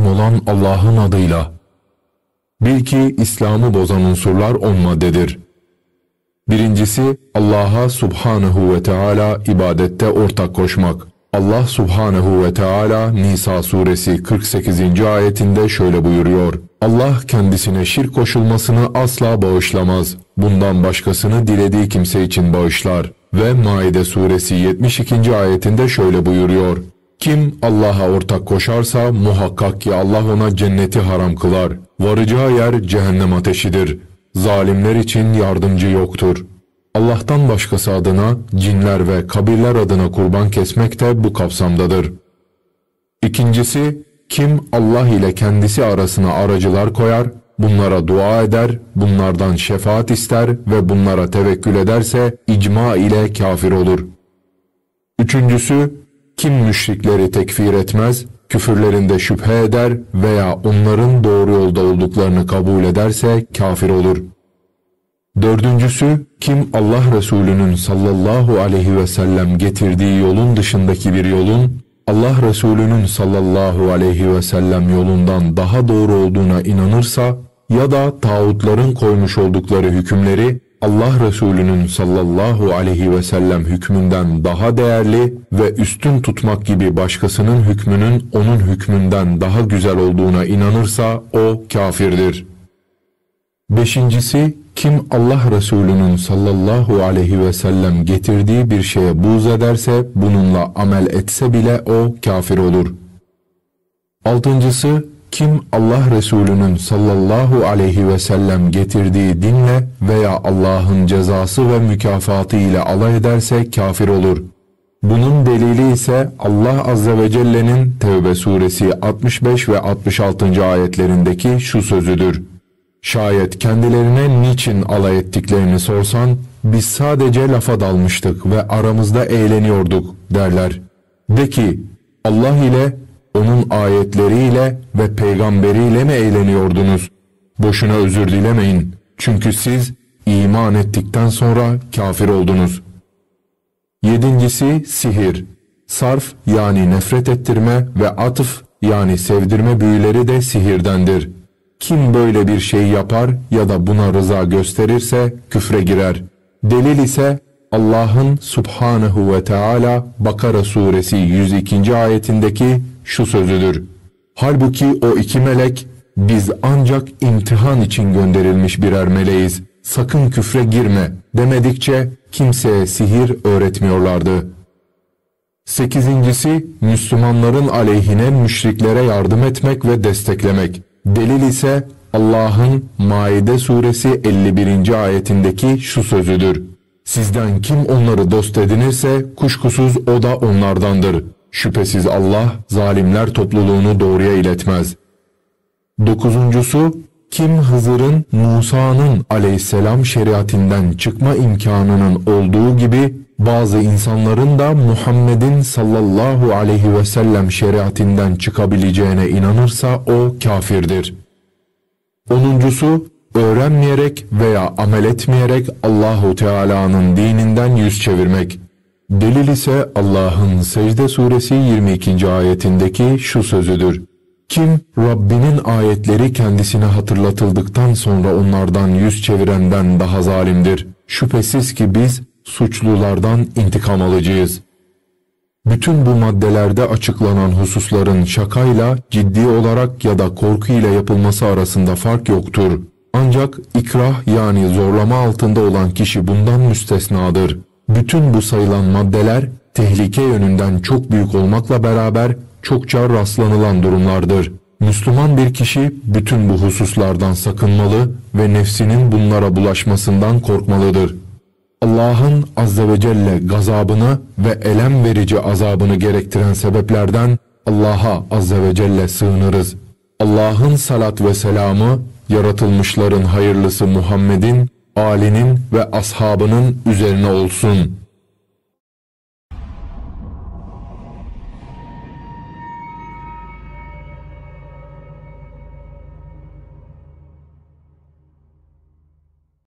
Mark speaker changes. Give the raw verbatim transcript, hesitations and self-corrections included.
Speaker 1: olan Allah'ın adıyla. Bil ki İslam'ı bozan unsurlar on maddedir. Birincisi, Allah'a Subhanehu ve Teala ibadette ortak koşmak. Allah Subhanehu ve Teala Nisa suresi kırk sekizinci ayetinde şöyle buyuruyor: Allah kendisine şirk koşulmasını asla bağışlamaz. Bundan başkasını dilediği kimse için bağışlar. Ve Maide suresi yetmiş ikinci ayetinde şöyle buyuruyor: Kim Allah'a ortak koşarsa muhakkak ki Allah ona cenneti haram kılar. Varacağı yer cehennem ateşidir. Zalimler için yardımcı yoktur. Allah'tan başkası adına, cinler ve kabirler adına kurban kesmek de bu kapsamdadır. İkincisi, kim Allah ile kendisi arasına aracılar koyar, bunlara dua eder, bunlardan şefaat ister ve bunlara tevekkül ederse icma ile kafir olur. Üçüncüsü, kim müşrikleri tekfir etmez, küfürlerinde şüphe eder veya onların doğru yolda olduklarını kabul ederse kafir olur. Dördüncüsü, kim Allah Resulü'nün sallallahu aleyhi ve sellem getirdiği yolun dışındaki bir yolun, Allah Resulü'nün sallallahu aleyhi ve sellem yolundan daha doğru olduğuna inanırsa ya da tağutların koymuş oldukları hükümleri Allah Resulü'nün sallallahu aleyhi ve sellem hükmünden daha değerli ve üstün tutmak gibi başkasının hükmünün onun hükmünden daha güzel olduğuna inanırsa o kafirdir. Beşincisi, kim Allah Resulü'nün sallallahu aleyhi ve sellem getirdiği bir şeye buğz ederse, bununla amel etse bile o kafir olur. Altıncısı, kim Allah Resulü'nün sallallahu aleyhi ve sellem getirdiği dinle veya Allah'ın cezası ve mükafatı ile alay ederse kafir olur. Bunun delili ise Allah Azze ve Celle'nin Tevbe suresi altmış beş ve altmış altıncı ayetlerindeki şu sözüdür: Şayet kendilerine niçin alay ettiklerini sorsan, biz sadece lafa dalmıştık ve aramızda eğleniyorduk derler. De ki, Allah ile, onun ayetleriyle ve peygamberiyle mi eğleniyordunuz? Boşuna özür dilemeyin. Çünkü siz iman ettikten sonra kafir oldunuz. Yedincisi sihir. Sarf yani nefret ettirme ve atıf yani sevdirme büyüleri de sihirdendir. Kim böyle bir şey yapar ya da buna rıza gösterirse küfre girer. Delil ise Allah'ın Subhanehu ve Teala Bakara suresi yüz ikinci ayetindeki şu sözüdür: Halbuki o iki melek, biz ancak imtihan için gönderilmiş birer meleğiz, sakın küfre girme demedikçe kimseye sihir öğretmiyorlardı. Sekizincisi, Müslümanların aleyhine müşriklere yardım etmek ve desteklemek. Delil ise Allah'ın Maide suresi elli birinci ayetindeki şu sözüdür: Sizden kim onları dost edinirse kuşkusuz o da onlardandır. Şüphesiz Allah zalimler topluluğunu doğruya iletmez. Dokuzuncusu, kim Hızır'ın Musa'nın aleyhisselam şeriatinden çıkma imkanının olduğu gibi bazı insanların da Muhammed'in sallallahu aleyhi ve sellem şeriatinden çıkabileceğine inanırsa o kafirdir. Onuncusu, öğrenmeyerek veya amel etmeyerek Allahu Teala'nın dininden yüz çevirmek. Delil ise Allah'ın Secde suresi yirmi ikinci ayetindeki şu sözüdür: Kim Rabbinin ayetleri kendisine hatırlatıldıktan sonra onlardan yüz çevirenden daha zalimdir. Şüphesiz ki biz suçlulardan intikam alıcıyız. Bütün bu maddelerde açıklanan hususların şakayla, ciddi olarak ya da korkuyla yapılması arasında fark yoktur. Ancak ikrah yani zorlama altında olan kişi bundan müstesnadır. Bütün bu sayılan maddeler tehlike yönünden çok büyük olmakla beraber çokça rastlanılan durumlardır. Müslüman bir kişi bütün bu hususlardan sakınmalı ve nefsinin bunlara bulaşmasından korkmalıdır. Allah'ın Azze ve Celle gazabını ve elem verici azabını gerektiren sebeplerden Allah'a Azze ve Celle sığınırız. Allah'ın salat ve selamı, yaratılmışların hayırlısı Muhammed'in, âlinin ve ashabının üzerine olsun.